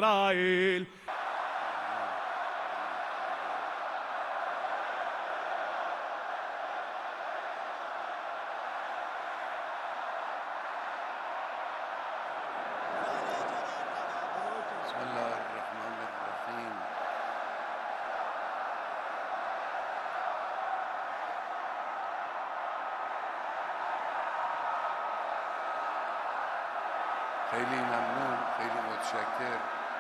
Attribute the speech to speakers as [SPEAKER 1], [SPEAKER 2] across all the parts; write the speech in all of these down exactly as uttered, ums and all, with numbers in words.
[SPEAKER 1] الفضائل.
[SPEAKER 2] بسم الله الرحمن الرحیم. خیلی ممنون، خیلی متشکر.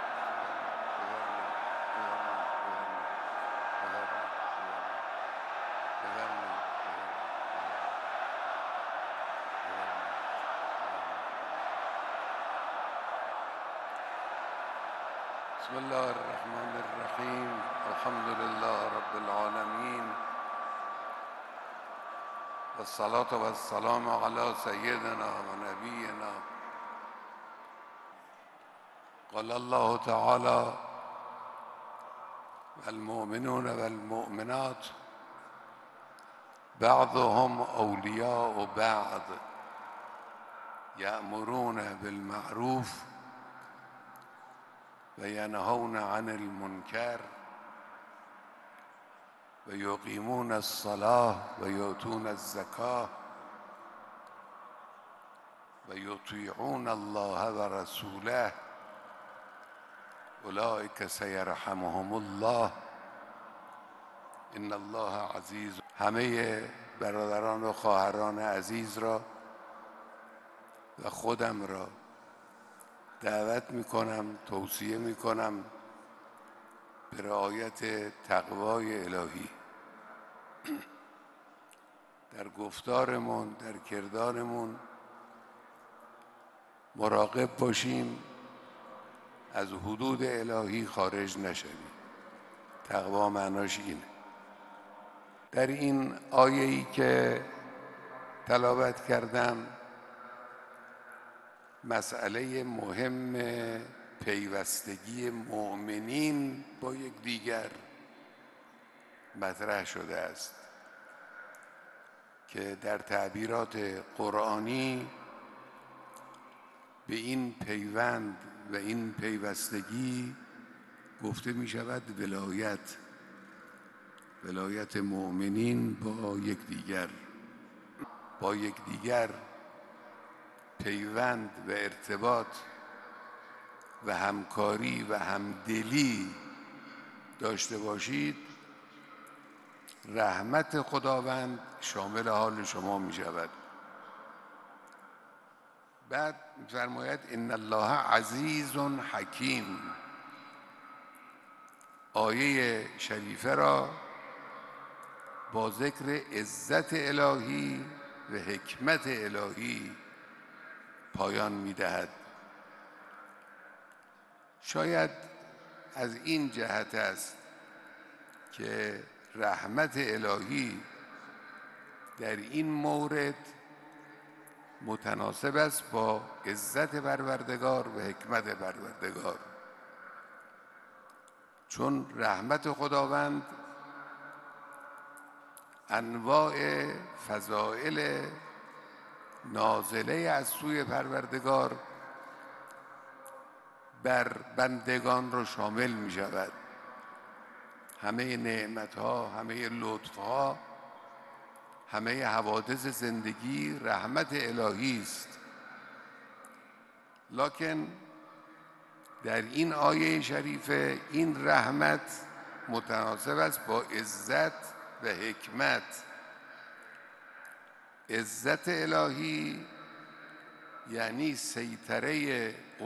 [SPEAKER 2] بسم الله الرحمن الرحیم. الحمد لله رب العالمین و الصلاة و السلام علی سیدنا و نبینا. قال الله تعالی: المؤمنون والمؤمنات بعضهم اولیاء بعض یأمرون بالمعروف و ینهون عن المنکر و یقیمون الصلاة و یؤتون الزکاة و یطیعون الله و رسوله اولئک سیرحمهم الله ان الله عزیز. همه برادران و خواهران عزیز را و خودم را دعوت میکنم، توصیه میکنم به رعایت تقوای الهی در گفتارمون، در کردارمون. مراقب باشیم از حدود الهی خارج نشویم. تقوا معناش اینه. در این آیه‌ای که تلاوت کردم مسئله مهم پیوستگی مؤمنین با یک دیگر مطرح شده است که در تعبیرات قرآنی به این پیوند و این پیوستگی گفته می شود ولایت ولایت مؤمنین با یک دیگر با یک دیگر پیوند و ارتباط و همکاری و همدلی داشته باشید. رحمت خداوند شامل حال شما می شود. بعد فرماید ان الله عزیز حکیم. آیه شریفه را با ذکر عزت الهی و حکمت الهی پایان می‌دهد. شاید از این جهت است که رحمت الهی در این مورد متناسب است با عزت پروردگار و حکمت پروردگار، چون رحمت خداوند انواع فضائل نازله از سوی پروردگار بر بندگان را شامل می شود. همه نعمتها، همه لطفها، همه حوادث زندگی رحمت الهی است. لکن در این آیه شریفه این رحمت متناسب است با عزت و حکمت. عزت الهی یعنی سیطره